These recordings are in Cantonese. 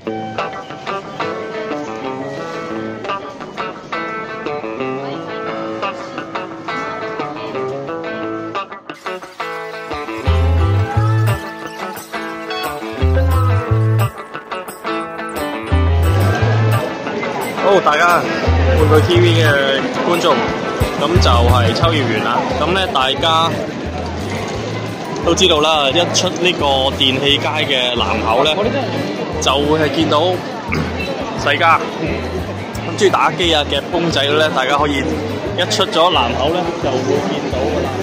好，大家玩具 TV 嘅觀眾，咁就係秋葉原啦。咁咧，大家都知道啦，一出呢個電器街嘅南口咧，就會係見到世嘉。咁中意打機啊、夾公仔咧，大家可以一出咗南口咧，就會見到㗎啦。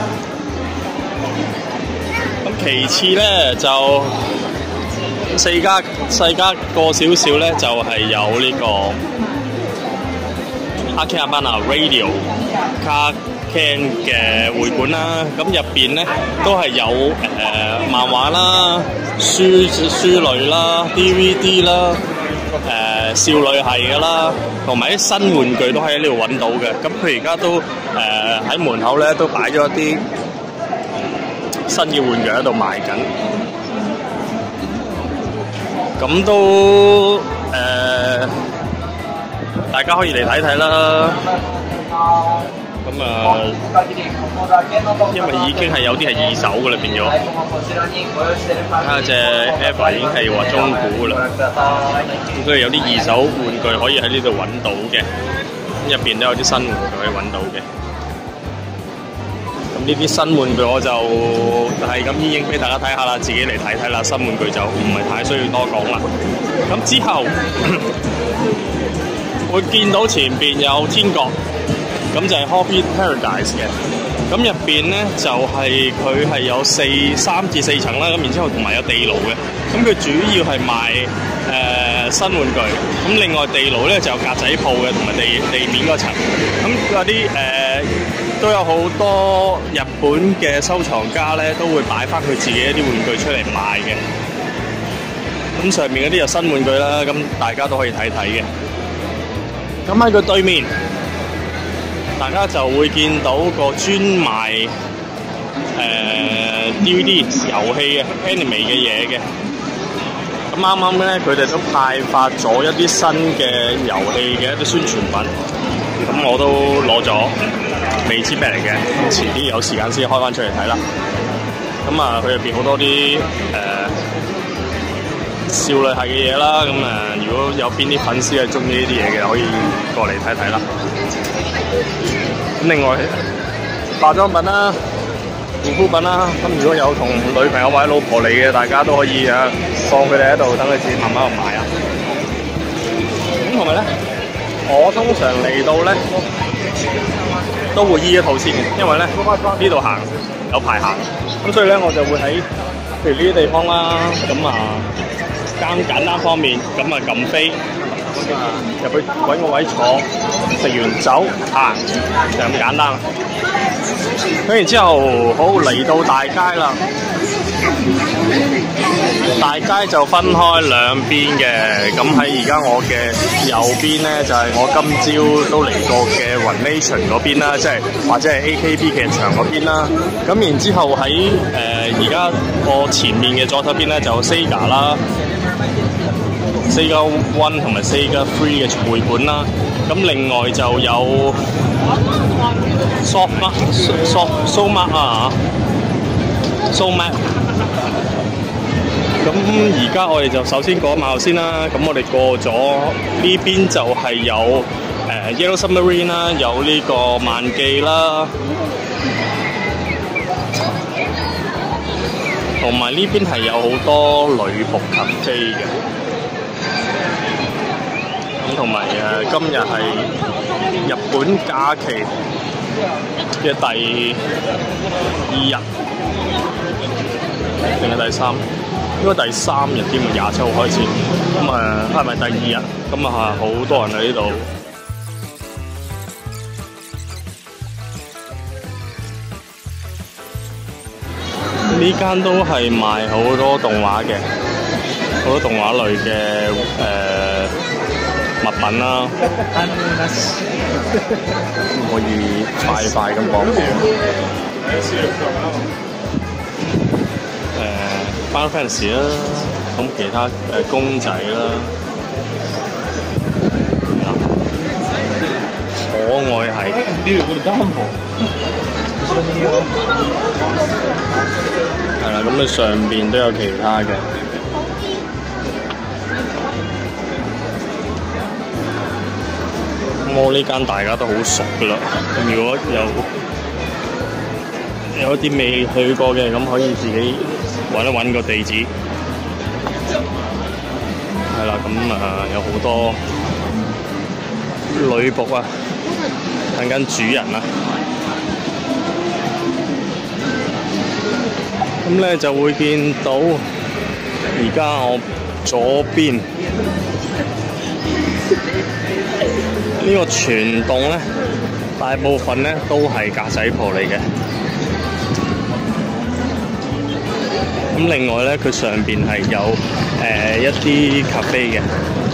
咁其次咧就世嘉過少少咧，就係有呢個Akihabara Radio Car-Ken 嘅會館啦。咁入邊咧都係有漫畫啦、書類啦、DVD 啦、少女系嘅啦，同埋啲新玩具都喺呢度揾到嘅。咁佢而家都喺門口咧都擺咗一啲新嘅玩具喺度賣緊。咁都大家可以嚟睇睇啦。咁因為已經係有啲係二手嘅啦，變咗。睇下隻 Eva 已經係話中古嘅啦，咁所以有啲二手玩具可以喺呢度揾到嘅。入邊都有啲新玩具可以揾到嘅。咁呢啲新玩具我就係咁已經俾大家睇下啦，自己嚟睇睇啦。新玩具就唔係太需要多講啦。咁之後會見到前邊有天國，咁就係 Hobby Paradise 嘅。咁入邊咧就係佢係有3至4層啦，咁然之後同埋有地牢嘅。咁佢主要係賣新玩具，咁另外地牢咧就有格仔鋪嘅，同埋地面嗰層。咁嗰啲都有好多日本嘅收藏家咧，都會擺翻佢自己一啲玩具出嚟賣嘅。咁上面嗰啲就新玩具啦，咁大家都可以睇睇嘅。咁喺佢對面，大家就會見到個專賣DVD 遊戲嘅 anime 嘅嘢嘅。咁啱啱咧，佢哋都派發咗一啲新嘅遊戲嘅一啲宣傳品，咁我都攞咗，未知咩嚟嘅，遲啲有時間先開翻出嚟睇啦。咁啊，佢入邊好多啲少女系嘅嘢啦，咁如果有邊啲粉絲係中意呢啲嘢嘅，可以過嚟睇睇啦。咁另外化妝品啦、護膚品啦，咁如果有同女朋友或者老婆嚟嘅，大家都可以放佢哋喺度，等佢自己慢慢去買啊。咁同埋咧，我通常嚟到咧都會依一套先，因為咧呢度行有排行，咁所以咧我就會喺譬如呢啲地方啦，咁簡單方面，咁撳飛，入去揾個位坐，食完酒行，就咁簡單啦。咁然之後，好嚟到大街啦，大街就分開兩邊嘅。咁喺而家我嘅右邊咧，就係我今朝都嚟過嘅 Runation 嗰邊啦，即係或者係 AKB 劇場嗰邊啦。咁然之後喺而家我前面嘅左手邊咧，就有 Sega 啦。Sega One 同埋 Sega Three 嘅會館啦，咁另外就有 Softmark 啊 ，Softmark。咁而家我哋就首先過馬路先啦，咁我哋過咗呢邊就係有Yellow Submarine 啦，有呢個萬記啦，同埋呢邊係有好多女僕咖啡嘅。同埋今日係日本假期嘅第2日，定係第3？應該第3日添啊，27號開始。咁係咪第2日？咁好多人喺呢度。呢間都係賣好多動畫嘅，好多動畫類嘅物品啦，可以快咁講嘅。Final Fantasy 啦咁其他公仔啦，可愛係。係啦，咁你上邊都有其他嘅。咁我呢間大家都好熟噶啦，咁如果有啲未去過嘅，咁可以自己揾一揾個地址。係啦，咁有好多女僕啊，等緊主人啊。咁咧就會見到而家我左邊呢個全棟咧，大部分咧都係格仔鋪嚟嘅。咁另外咧，佢上邊係有一啲咖啡嘅。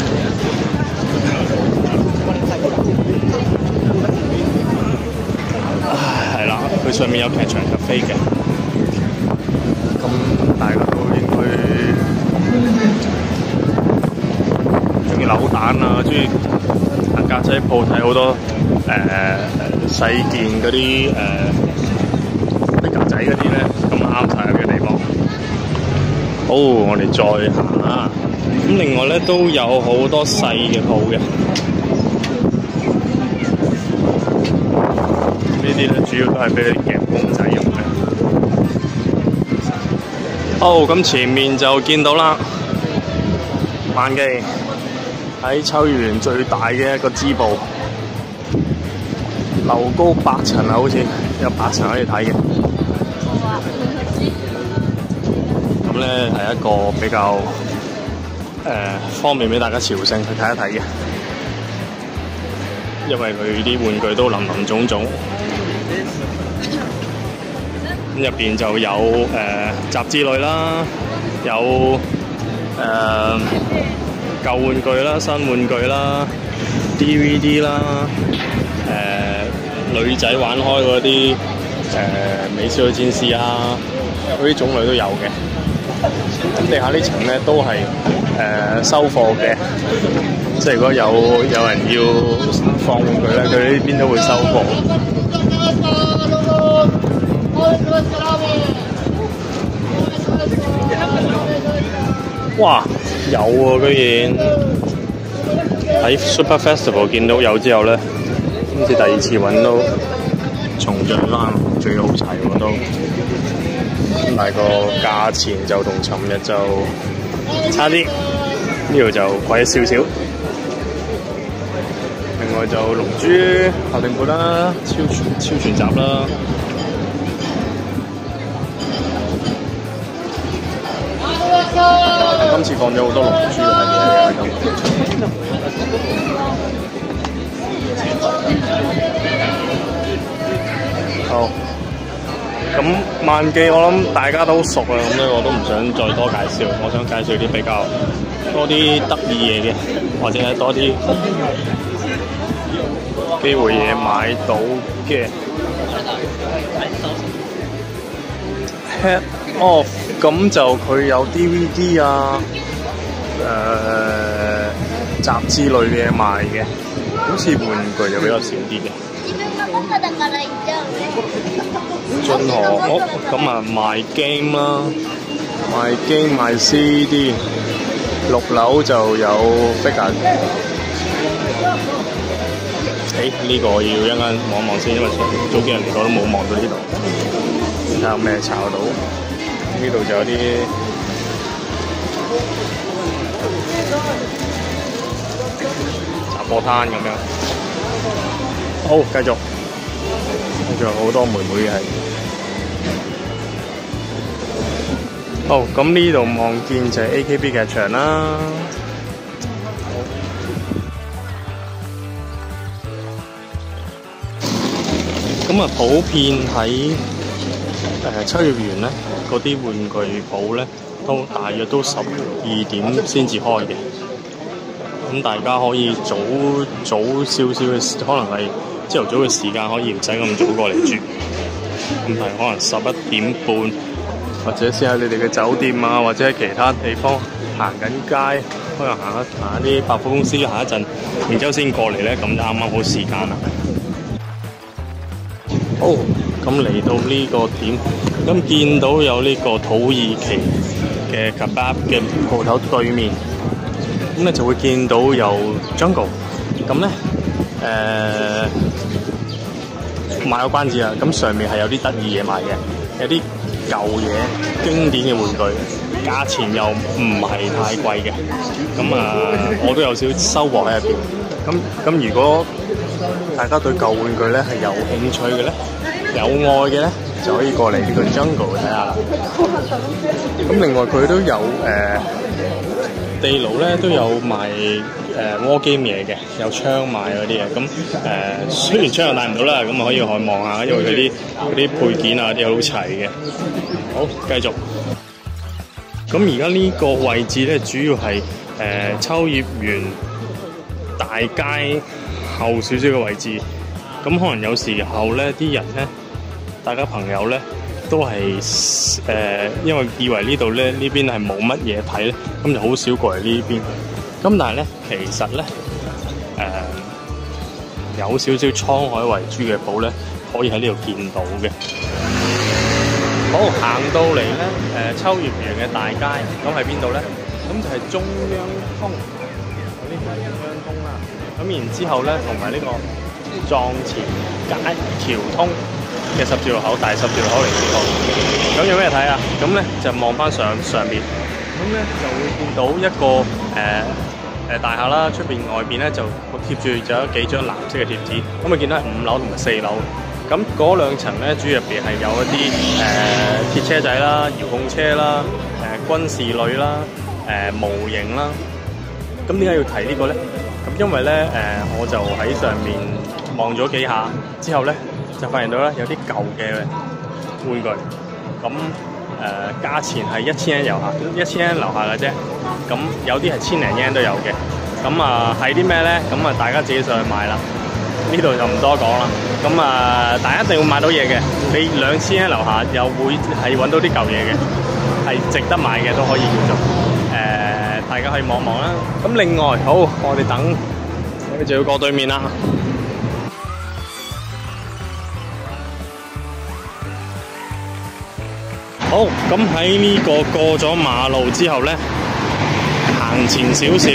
係啦，佢上面有劇場咖啡嘅。咁大家都應該中意扭蛋啊，中意行格仔鋪睇好多細件嗰啲格仔嗰啲咧，咁啱晒嘅地方。好，我哋再行啦。咁另外咧都有好多細嘅鋪嘅。呢啲咧主要都係俾你夾公仔用嘅。好，咁前面就見到啦，萬記喺秋葉原最大嘅一個支部，樓高8層啊，好似有8層可以睇嘅。咁咧係一個比較方便俾大家朝聖去睇一睇嘅，因為佢啲玩具都林林總總。咁入邊就有雜誌類啦，有舊玩具啦、新玩具啦、DVD 啦，女仔玩開嗰啲美少女戰士啊，嗰啲種類都有嘅。咁地下呢層咧都係收貨嘅，即係如果有人要放玩具咧，佢呢邊都會收貨。哇，有喎！居然喺 Super Festival 見到有之後咧，今次第2次揾到重像翻，最好齊喎都。咁但係個價錢就同尋日就差啲，呢度就貴少少。另外就龍珠、夏定缽啦、超全集啦。今次放咗好多龍珠喺嘅咁。好，咁萬記我諗大家都熟啦，咁咧我都唔想再多介紹，我想介紹啲比較多啲得意嘢嘅，或者係多啲機會嘢買到嘅。Head Off 咁就佢有 DVD 啊，雜誌類嘅賣嘅，好似玩具就比較少啲嘅。進河屋咁啊賣 game 啦，賣 game 賣 CD， 6樓就有 figure。呢個要一陣間望望先，因為早幾日嚟過都冇望到呢度。睇下有咩炒到？呢度就有啲雜貨攤咁樣。好，繼續。仲有好多妹妹係。好，咁呢度望見就係 AKB 劇場啦。咁啊，普遍喺秋葉原咧，嗰啲玩具鋪咧，都大約都12點先至開嘅。咁大家可以早少少嘅，可能係朝頭早嘅時間，可以唔使咁早過嚟住。咁係可能11點半，或者先喺你哋嘅酒店啊，或者喺其他地方行緊街，可能行下啲百貨公司行一陣，然之後先過嚟咧，咁就啱啱好時間啦。好，咁嚟到呢個點，咁見到有呢個土耳其嘅 kebab 嘅鋪頭對面，咁咧就會見到有 Jungle， 咁咧賣個關子啦，咁上面係有啲得意嘢賣嘅，有啲舊嘢、經典嘅玩具，價錢又唔係太貴嘅，咁我都有少收穫喺入邊。咁如果大家對舊玩具咧係有興趣嘅咧，有愛嘅咧，就可以過嚟呢個 Jungle 睇下啦。咁另外佢都有地牢咧都有賣war game 嘢嘅，有槍賣嗰啲嘢。咁雖然槍又帶唔到啦，咁可以去望下，因為佢啲配件啊啲好齊嘅。好，繼續。咁而家呢個位置咧，主要係秋葉原大街後少少嘅位置。咁可能有時候咧，啲人咧，大家朋友咧，都係因為以為呢度咧呢邊係冇乜嘢睇咧，咁就好少過嚟呢邊。咁但係咧，其實咧有少少滄海遺珠嘅寶咧，可以喺呢度見到嘅。好，行到嚟咧秋葉原嘅大街，咁喺邊度咧？咁就係中央通，呢個係中央通啦。咁然之後咧，同埋呢個藏前街橋通嘅十字路口，大十字路口嚟呢個。咁有咩睇啊？咁咧就望翻上面，咁咧就會見到一個大廈啦，出邊外邊咧就貼住就有幾張藍色嘅貼紙。咁啊見到係5樓同埋4樓。咁嗰兩層咧，主要入邊係有一啲鐵車仔啦、遙控車啦、軍事類啦、模型啦。咁點解要提呢個咧？咁因為咧我就喺上面望咗幾下之後咧，就發現到咧有啲舊嘅玩具。咁價錢係1000yen，1000yen樓下嘅啫。咁有啲係1000零yen都有嘅。咁係啲咩咧？咁大家自己上去買啦。呢度就唔多講啦。咁大家一定會買到嘢嘅。你2000yen樓下又會係揾到啲舊嘢嘅，係值得買嘅都可以叫做。大家可以望望啦。咁另外，好，我哋等，我哋就要過對面啦。好，咁喺呢個過咗馬路之後咧，行前少少。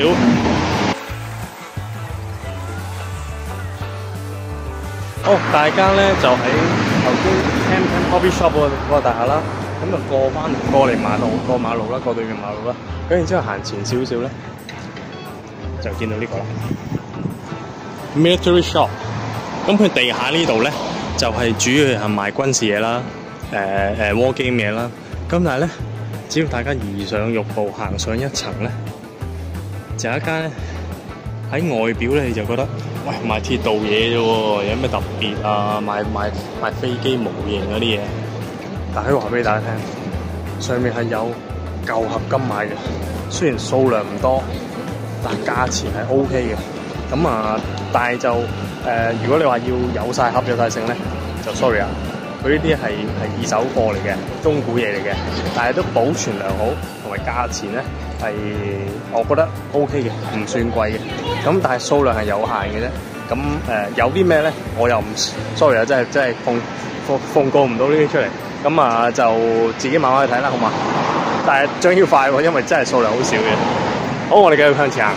好，大家咧就喺頭先 Cam Coffee Shop 嗰個大廈啦，咁就過嚟過馬路啦，過對面馬路啦。咁然之後行前少少咧，就見到呢個啦 Military Shop。咁佢地下呢度咧，就係主要係賣軍事嘢啦，war game 嘢啦。咁但係咧，只要大家移上玉步行上一層咧，就有一間喺外表咧，你就覺得喂賣鐵道嘢啫喎，有咩特別啊？賣飛機模型嗰啲嘢，但係話俾大家聽，上面係有舊合金買嘅，雖然數量唔多，但係價錢係 OK 嘅。咁但係就如果你話要有晒盒有晒剩咧，就 sorry 啊，佢呢啲係二手貨嚟嘅，中古嘢嚟嘅，但係都保存良好，同埋價錢咧係我覺得 OK 嘅，唔算貴嘅。咁但係數量係有限嘅啫。咁有啲咩咧，我又唔 sorry 啊，真係奉告唔到呢啲出嚟。咁就自己慢慢去睇啦，好嘛？但係將要快喎，因為真係數量好少嘅。好，我哋繼續向前行。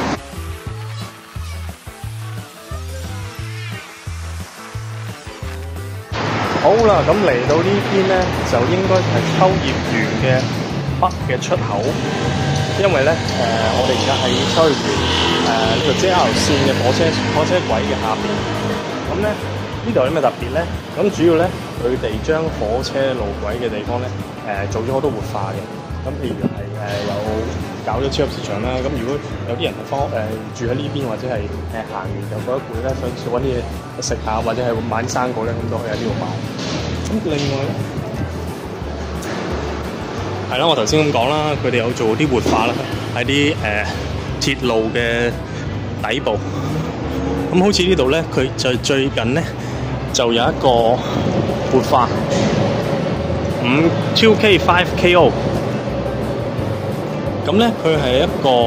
好啦，咁嚟到呢邊咧，就應該係秋葉原嘅北嘅出口，因為咧我哋而家喺秋葉原呢個 JR 線嘅火車軌嘅下邊。咁咧呢度有咩特別咧？咁主要咧佢哋將火車路軌嘅地方咧做咗好多活化嘅。咁譬如係有搞咗超級市場啦。咁如果有啲人住喺呢邊，或者係行完就覺得攰咧，想揾啲嘢食下，或者係買啲生果咧，咁都可以喺呢度買。咁另外咧，係啦，我頭先咁講啦，佢哋有做啲活化啦，喺啲鐵路嘅底部。咁好似呢度咧，佢就最近咧就有一個活化2K 5KO。 咁咧佢係一個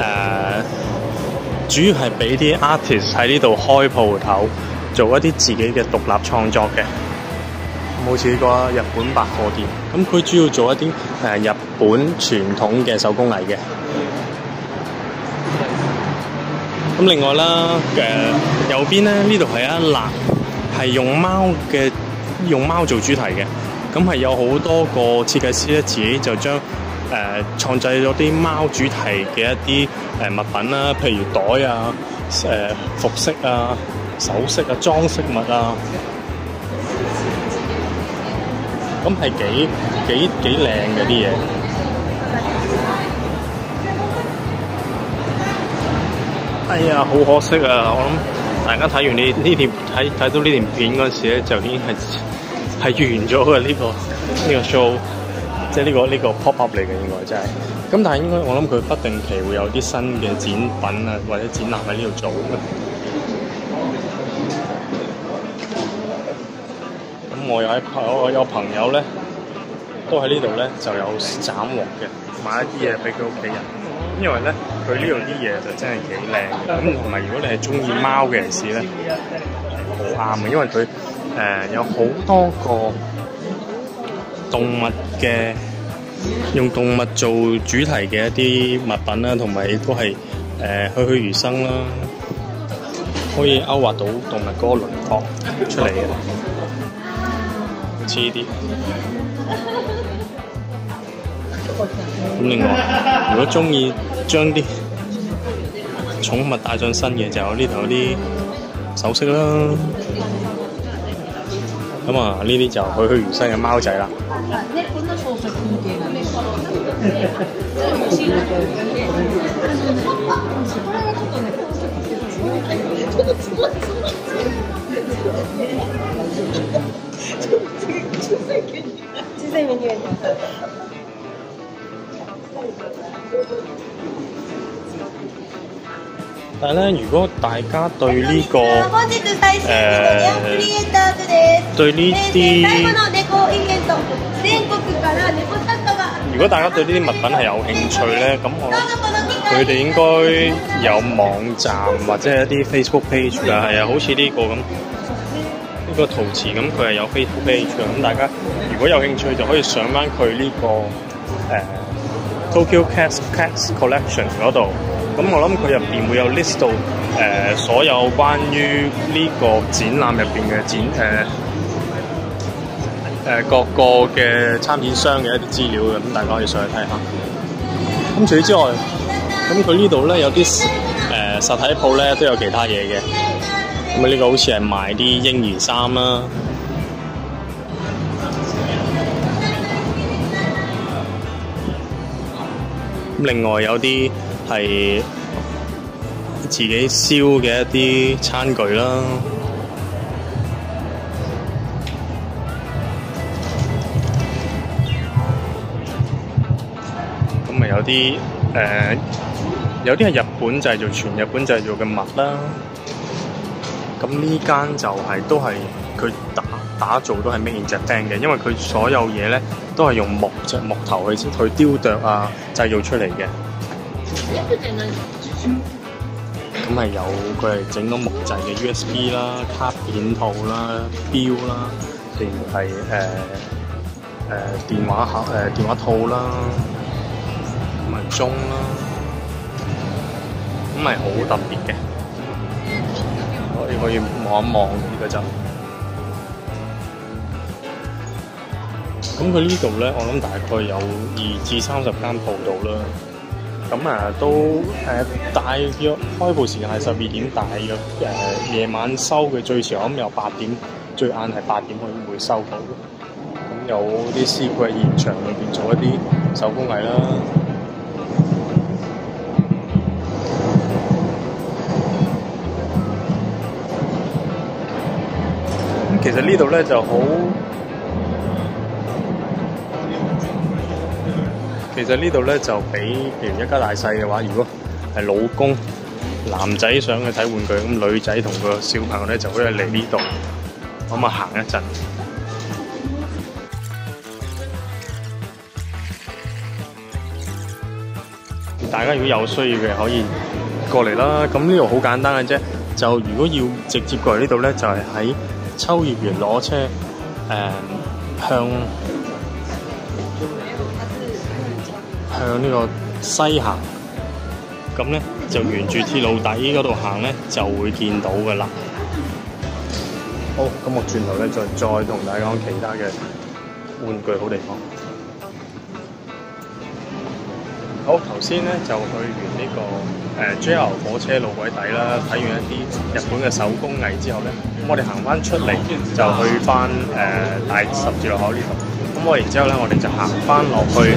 主要係俾啲 artist 喺呢度開鋪頭，做一啲自己嘅獨立創作嘅。好似呢個日本百貨店，咁佢主要做一啲日本傳統嘅手工藝嘅。咁另外啦，右邊咧呢度係一欄係用貓做主題嘅，咁係有好多個設計師咧自己就將創製咗啲貓主題嘅一啲物品啦，譬如袋啊、服飾啊、首飾啊、裝飾物啊。咁係幾靚嘅啲嘢。哎呀，好可惜啊！我諗大家睇完呢條睇到呢條片嗰時咧，就已經係完咗嘅呢個 show， 即係呢個 pop up 嚟嘅應該真係。咁但係應該我諗佢不定期會有啲新嘅展品啊，或者展覽喺呢度做嘅。我有朋友咧，都喺呢度咧就有斬獲嘅，買一啲嘢俾佢屋企人。因為咧，佢呢度啲嘢就真係幾靚嘅。咁同埋如果你係中意貓嘅人士咧，好啱嘅，因為佢有好多個動物嘅，用動物做主題嘅一啲物品啦，同埋都係栩栩如生啦，可以勾畫到動物嗰個輪廓出嚟嘅。似啲。咁另外，如果中意將啲寵物帶上身嘅，就有呢度有啲首飾啦。咁啊，呢啲就栩栩如生嘅貓仔啦。但係咧，如果大家對呢個對呢啲，如果大家對呢啲物品係有興趣咧，咁我諗佢哋應該有網站或者係一啲 Facebook page 㗎，係啊，好似呢個咁。呢個陶瓷咁，佢係有 Facebook page 嘅，咁大家如果有興趣就可以上翻佢呢個Tokyo Cats Collection 嗰度。咁我諗佢入邊會有 list 到所有關於呢個展覽入邊嘅各個嘅參展商嘅一啲資料嘅，咁大家可以上去睇下。咁除此之外，咁佢呢度咧有啲實體鋪咧都有其他嘢嘅。咁呢個好似係賣啲嬰兒衫啦。咁另外有啲係自己燒嘅一啲餐具啦。咁咪有啲係日本製造，全日本製造嘅物啦。咁呢間就都係佢打造都係 made in Japan 嘅，因為佢所有嘢咧都係用木頭去雕琢啊製造出嚟嘅。咁係有佢係整到木製嘅 USB 啦、卡片套啦、錶啦，譬如係電話套啦，同埋鐘啦，咁係好特別嘅。你可以望一望呢個就，咁佢呢度咧，我諗大概有20至30間鋪度啦。咁都大約開鋪時間係12點，大約夜晚收嘅最遲，我諗由8點，最晏係8點會收到。咁有啲師傅喺現場裏邊做一啲手工藝啦。其實呢度咧就好，其實呢度咧就俾譬如一家大細嘅話，如果係老公男仔想去睇玩具，咁女仔同個小朋友咧就可以嚟呢度，咁啊行一陣。 大家如果有需要嘅可以過嚟啦。咁呢度好簡單嘅啫，就如果要直接過嚟呢度咧，就係喺秋葉原攞車，向呢個西行，咁咧就沿住鐵路底嗰度行咧，就會見到噶啦。好，咁我轉頭咧就再同大家講其他嘅玩具好地方。好，頭先咧就去完呢個JR 火車路軌底啦，睇完一啲日本嘅手工藝之後咧，咁我哋行翻出嚟就去翻大十字路口呢度。咁我然之後咧，我哋就行翻落去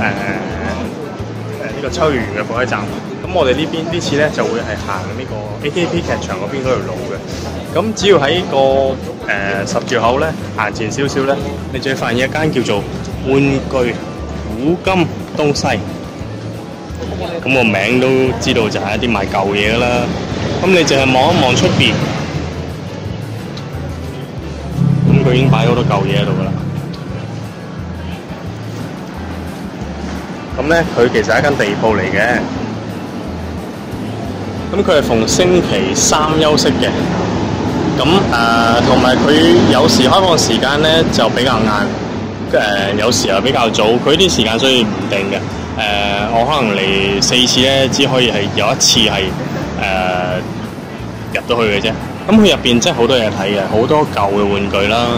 呢個秋葉原嘅火車站。咁我哋呢次咧就會係行呢個 AKP 劇場嗰邊嗰條路嘅。咁只要喺個十字路口咧行前少少咧，你就會發現一間叫做玩具古今東西。咁個名都知道就係一啲賣舊嘢㗎啦。咁你淨係望一望出邊，咁佢已經擺好多舊嘢喺度㗎啦。咁咧，佢其實係一間地鋪嚟嘅。咁佢係逢星期三休息嘅。咁同埋佢有時開放時間咧就比較晏，有時又比較早。佢啲時間所以唔定嘅。我可能嚟4次咧，只可以係有1次係入到去嘅啫。咁佢入邊真係好多嘢睇嘅，好多舊嘅玩具啦，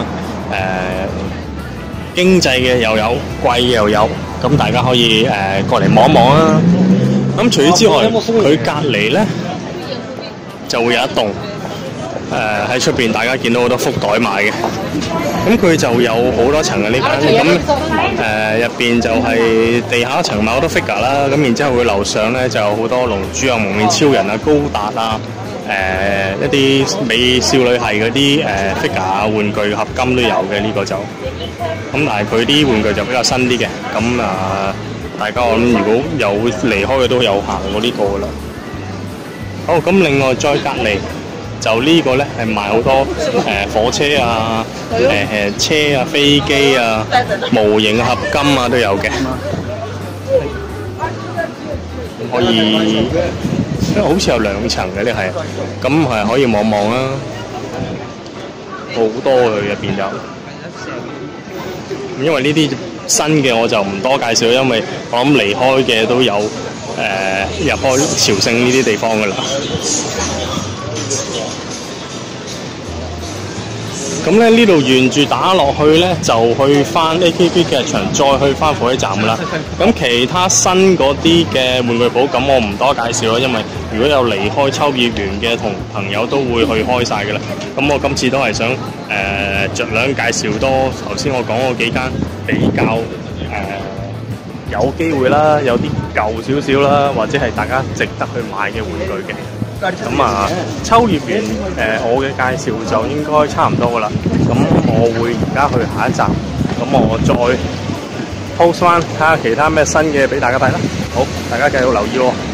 經濟嘅又有，貴嘅又有。咁大家可以過嚟望一望啦。咁除此之外，佢隔離咧就會有一棟喺出邊，大家見到好多福袋賣嘅。咁佢就有好多層嘅呢間，咁入邊就係地下一層買好多 figure 啦。咁然之後佢樓上咧就有好多龍珠啊、蒙面超人啊、高達啊、一啲美少女系嗰啲figure 啊、玩具合金都有嘅呢個就。咁但係佢啲玩具就比較新啲嘅。咁大家我諗如果有離開嘅都有行過呢個噶啦。好，咁另外再隔離就呢個咧係賣好多火車啊、車啊、飛機啊、模型合金啊都有嘅。可以，因為好似有2層嘅呢係，咁係可以望望啦。好多嘅入邊有。因為呢啲新嘅我就唔多介紹，因為我諗離開嘅都有入開朝聖呢啲地方㗎啦。咁咧呢度沿住打落去咧，就去翻 AKP 劇場，再去翻火車站㗎啦。咁其他新嗰啲嘅玩具鋪，咁我唔多介紹啦，因為如果有離開秋葉原嘅同朋友都會去開晒㗎啦。咁我今次都係想酌量介紹多頭先我講嗰幾間比較有機會啦，有啲舊少少啦，或者係大家值得去買嘅玩具嘅。咁秋葉原我嘅介紹就應該差唔多噶啦。咁我會而家去下一站，咁我再 post 翻睇下其他咩新嘅俾大家睇啦。好，大家繼續留意喎。